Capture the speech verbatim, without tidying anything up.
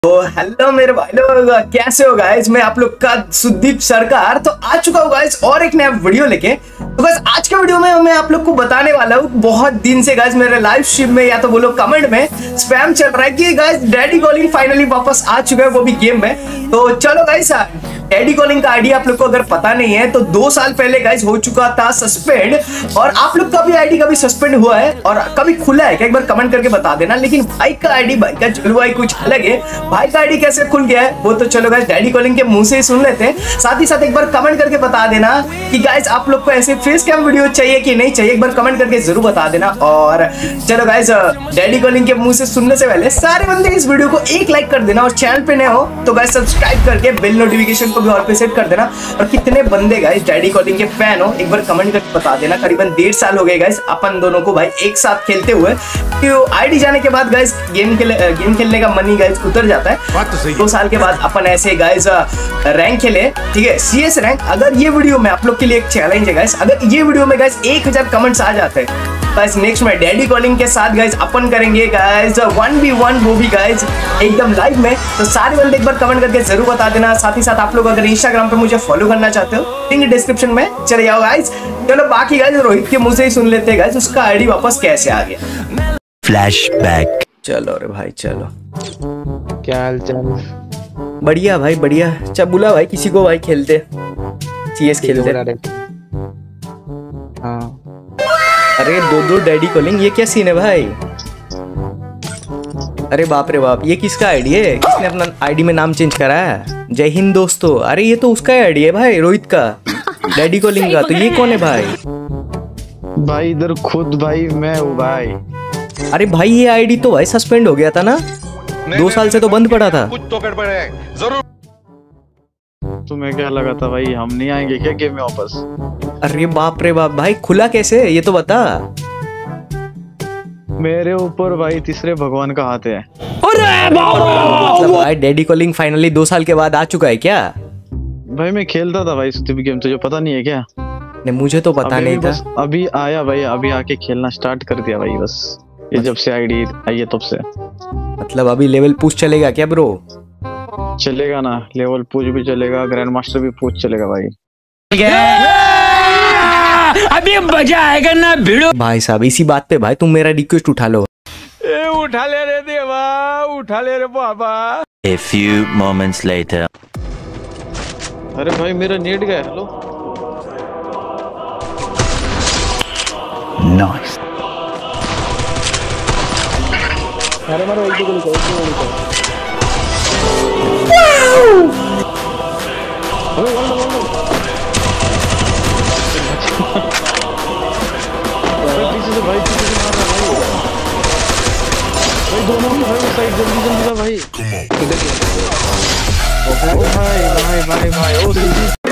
तो हेलो मेरे भाई लोग, कैसे हो गाइस। मैं आप लोग का सुदीप सरकार तो आ चुका हूँ गाइस और एक नया वीडियो लेके। तो गाइस आज के वीडियो में मैं आप लोग को बताने वाला हूँ, बहुत दिन से गाइस मेरे लाइव स्ट्रीम में या तो बोलो कमेंट में स्पैम चल रहा है कि गाइस डैडी कॉलिंग फाइनली वापस आ चुका है, वो भी गेम में। तो चलो गाइस, डैडी कॉलिंग का आईडी आप लोग को अगर पता नहीं है तो दो साल पहले गाइस हो चुका था सस्पेंड, और आप लोग का भी आईडी कभी सस्पेंड हुआ है और कभी खुला है क्या, एक बार कमेंट करके बता देना। लेकिन भाई का आईडी, भाई का जलवा ही कुछ अलग है। भाई का आईडी कैसे खुल गया है वो तो चलो गाइस डैडी कॉलिंग के मुंह से ही सुन लेते हैं। साथ ही साथ एक बार कमेंट करके बता देना कि गाइस आप लोग को ऐसे फेस कैम वीडियो चाहिए कि नहीं चाहिए, एक बार कमेंट करके जरूर बता देना। और चलो गाइस, डैडी कॉलिंग के मुंह से सुनने से पहले सारे बंदे इस वीडियो को एक लाइक कर देना, और चैनल पे नए हो तो गाइस सब्सक्राइब करके बेल नोटिफिकेशन को भी और पे सेट कर देना। और कितने बंदे गाइस डैडी कॉलिंग के फैन हो एक बार कमेंट करके बता देना। करीबन डेढ़ साल हो गए गाइस अपन दोनों को भाई एक साथ खेलते हुए। तो आईडी जाने के बाद गाइस गेम खेले गेम खेलने का मन ही गाइस उतर जाता है। दो साल के बाद अपन ऐसे गाइस रैंक खेले, ठीक है, सीएस रैंक। अगर ये वीडियो में आप लोग के लिए एक चैलेंज है गाइस, अगर ये वीडियो में गाइस एक हजार कमेंट्स आ जाते हैं गाइस, नेक्स्ट में डैडी कॉलिंग के साथ गाइस अपन करेंगे गाइस वन बी वन, वो भी गाइस एकदम लाइव में। तो सारे बंदे एक बार कमेंट करके जरूर बता देना। साथ ही साथ आप लोग अगर इंस्टाग्राम पे मुझे फॉलो करना चाहते हो, लिंक डिस्क्रिप्शन में चले जाओ गाइस। चलो बाकी गाइस रोहित के मुंह से ही सुन लेते हैं गाइस उसका आईडी वापस कैसे आ गया। फ्लैशबैक। चलो रे भाई चलो, क्या हाल चाल? बढ़िया भाई बढ़िया। चल बुला भाई किसी को भाई, खेलते सीएस खेलते। हाँ अरे दो दो डैडी कॉलिंग, ये क्या सीन है भाई? अरे बाप रे बाप, ये किसका आईडी है? किसने अपना आईडी में नाम चेंज करा है? जय हिंद दोस्तों। अरे ये तो उसका आईडी है भाई, रोहित का, डैडी कॉलिंग का। तो ये कौन है भाई? भाई इधर खुद भाई मैं हूँ भाई। अरे भाई ये आईडी तो भाई सस्पेंड हो गया था ना, दो साल से तो बंद पड़ा था। कुछ तो गड़बड़ है जरूर। तुम्हें क्या लगा था भाई हम नहीं आएंगे क्या गेम में वापस? अरे बाप रे बाप भाई, खुला कैसे ये तो बता। मेरे ऊपर भाई तीसरे भगवान का हाथ है। अरे मतलब भाई डैडी कॉलिंग फाइनली दो साल के बाद आ चुका है क्या? भाई मैं खेलता था भाई सुदीप गेम, तुझे पता नहीं है क्या? नहीं मुझे तो पता नहीं था। अभी आया भाई, अभी आके खेलना स्टार्ट कर दिया भाई बस, ये जब से आईडी आई है तब से। मतलब अभी लेवल पुश चलेगा क्या ब्रो? चलेगा ना, लेवल पुश भी चलेगा, ग्रैंड मास्टर भी पुश चलेगा भाई। अभी मजा आएगा ना भिड़ो। भाई साहब इसी बात पे भाई तुम मेरा रिक्वेस्ट उठा लो। ए उठा ले रे देवा, उठा ले रे बाबा। A few moments later. अरे भाई मेरा नेट गया। Hello Nice. अरे मारो एक गोली को, एक गोली को। अरे वन वन भाई पीछे से, भाई पीछे से मार रहा भाई। भाई दोनों की भाई साइड जल्दी जल्दी भाई। भाई भाई भाई भाई ओ